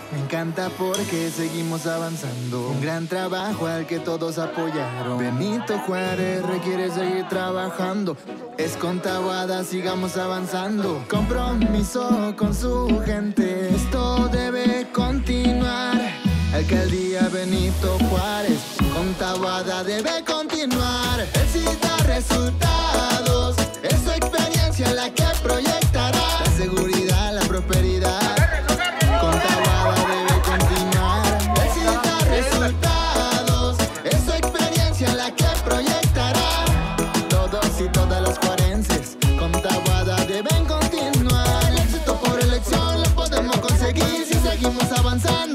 Me encanta porque seguimos avanzando. Un gran trabajo al que todos apoyaron. Benito Juárez requiere seguir trabajando. Es con Taboada, sigamos avanzando. Compromiso con su gente, esto debe continuar. Alcaldía Benito Juárez, con Taboada debe continuar. Él sí da resultados, es su experiencia la que proyectará la seguridad, la prosperidad. Con Taboada debe continuar. Él sí da resultados, es su experiencia la que proyectará. Todos y todas los juarenses con Taboada deben continuar. El éxito por elección lo podemos conseguir si seguimos avanzando.